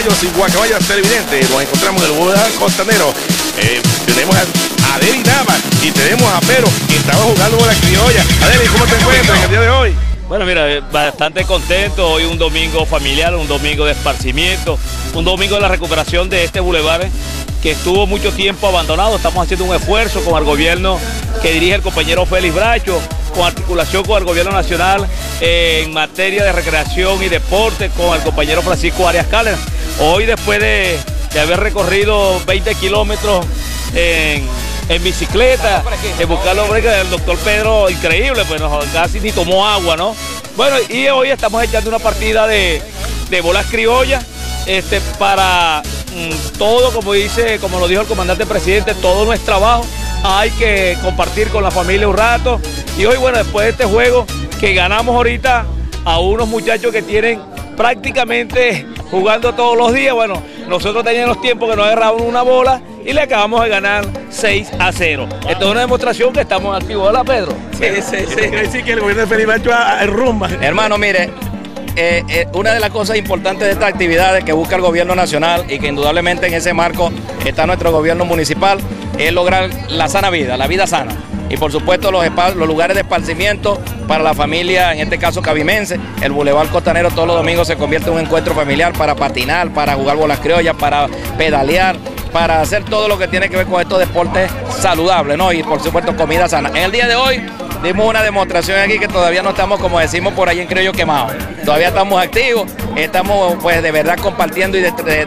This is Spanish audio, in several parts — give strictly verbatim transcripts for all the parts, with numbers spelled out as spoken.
amigos y guacamayas televidentes, nos encontramos en el Boulevard Costanero. Eh, tenemos a Adeli Nava y tenemos a Pedro, que estaba jugando con la criolla. Adeli, ¿cómo te encuentras en el día de hoy? Bueno, mira, bastante contento. Hoy un domingo familiar, un domingo de esparcimiento, un domingo de la recuperación de este bulevar que estuvo mucho tiempo abandonado. Estamos haciendo un esfuerzo con el gobierno que dirige el compañero Félix Bracho, con articulación con el gobierno nacional eh, en materia de recreación y deporte con el compañero Francisco Arias Cárdenas. Hoy, después de, de haber recorrido veinte kilómetros en, en bicicleta, en buscar los breaks del doctor Pedro, increíble, pues no, casi ni tomó agua, ¿no? Bueno, y hoy estamos echando una partida de, de bolas criollas este, para mmm, todo, como dice, como lo dijo el comandante presidente, todo no es trabajo. Hay que compartir con la familia un rato. Y hoy, bueno, después de este juego que ganamos ahorita a unos muchachos que tienen prácticamente jugando todos los días, bueno, nosotros teníamos los tiempos que nos agarraban una bola y le acabamos de ganar seis a cero. Esto es una demostración que estamos activos, ¿verdad, Pedro? Sí, sí, sí. Quiere decir que el gobierno de Félix Bracho rumba. Hermano, mire, eh, eh, una de las cosas importantes de estas actividades que busca el gobierno nacional y que indudablemente en ese marco está nuestro gobierno municipal es lograr la sana vida, la vida sana. Y por supuesto los, los lugares de esparcimiento para la familia, en este caso cabimense. El Boulevard Costanero todos los domingos se convierte en un encuentro familiar para patinar, para jugar bolas criollas, para pedalear, para hacer todo lo que tiene que ver con estos deportes saludables, ¿no? Y por supuesto comida sana. En el día de hoy dimos una demostración aquí que todavía no estamos, como decimos por ahí en criollo, quemados. Todavía estamos activos, estamos pues de verdad compartiendo y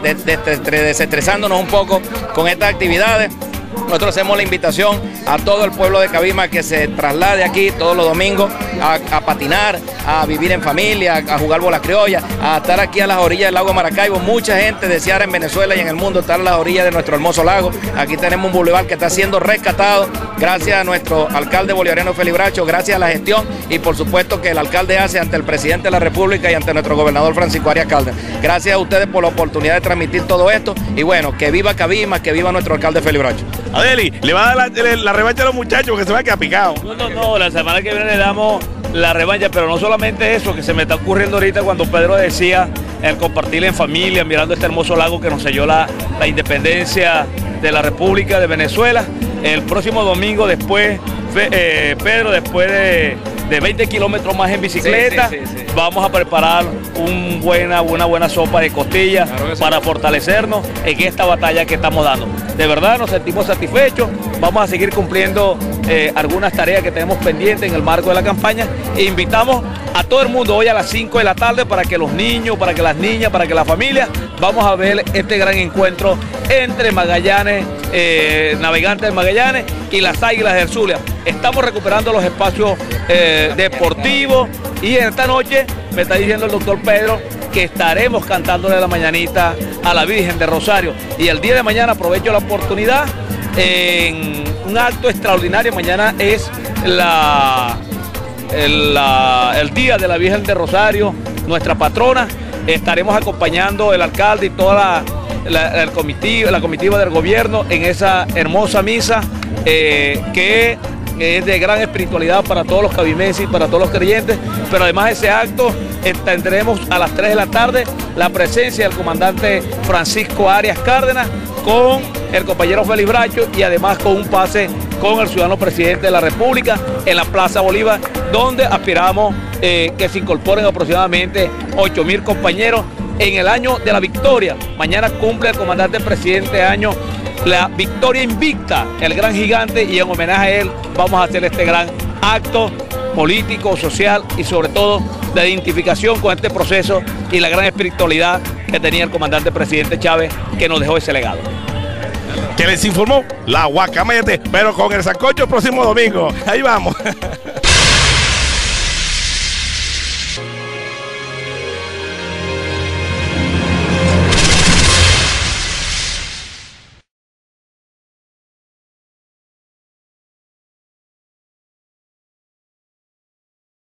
desestresándonos un poco con estas actividades. Nosotros hacemos la invitación a todo el pueblo de Cabima que se traslade aquí todos los domingos a, a patinar, a vivir en familia, a jugar bolas criollas, a estar aquí a las orillas del lago Maracaibo. Mucha gente deseara en Venezuela y en el mundo estar a las orillas de nuestro hermoso lago. Aquí tenemos un bulevar que está siendo rescatado gracias a nuestro alcalde bolivariano Félix Bracho, gracias a la gestión y por supuesto que el alcalde hace ante el presidente de la República y ante nuestro gobernador Francisco Arias Cárdenas. Gracias a ustedes por la oportunidad de transmitir todo esto y bueno, que viva Cabima, que viva nuestro alcalde Félix Bracho. Adeli, le va a dar la, la revancha a los muchachos que se va a quedar picado. No, no, no, la semana que viene le damos la revancha, pero no solamente eso, que se me está ocurriendo ahorita cuando Pedro decía el compartir en familia, mirando este hermoso lago que nos selló la, la independencia de la República de Venezuela. El próximo domingo después, eh, Pedro, después de, de veinte kilómetros más en bicicleta, sí, sí, sí, sí. vamos a preparar un buena, una buena sopa de costillas claro para sí. fortalecernos en esta batalla que estamos dando. De verdad nos sentimos satisfechos, vamos a seguir cumpliendo eh, algunas tareas que tenemos pendientes en el marco de la campaña e invitamos a todo el mundo hoy a las cinco de la tarde para que los niños, para que las niñas, para que la familia, vamos a ver este gran encuentro entre Magallanes, eh, Navegantes de Magallanes y las Águilas del Zulia. Estamos recuperando los espacios eh, deportivos y esta noche me está diciendo el doctor Pedro que estaremos cantándole la mañanita a la Virgen de Rosario. Y el día de mañana aprovecho la oportunidad en un acto extraordinario. Mañana es la, el, la, el día de la Virgen de Rosario, nuestra patrona. Estaremos acompañando el alcalde y toda la, la, el comitiva, la comitiva del gobierno en esa hermosa misa eh, que es de gran espiritualidad para todos los cabimenses y para todos los creyentes, pero además de ese acto tendremos a las tres de la tarde la presencia del comandante Francisco Arias Cárdenas con el compañero Félix Bracho y además con un pase con el ciudadano presidente de la República en la Plaza Bolívar, donde aspiramos eh, que se incorporen aproximadamente ocho mil compañeros en el año de la victoria. Mañana cumple el comandante presidente año la victoria invicta, el gran gigante, y en homenaje a él vamos a hacer este gran acto político, social y sobre todo de identificación con este proceso y la gran espiritualidad que tenía el comandante presidente Chávez, que nos dejó ese legado. Que les informó la Guacamaya, pero con el sancocho el próximo domingo. Ahí vamos.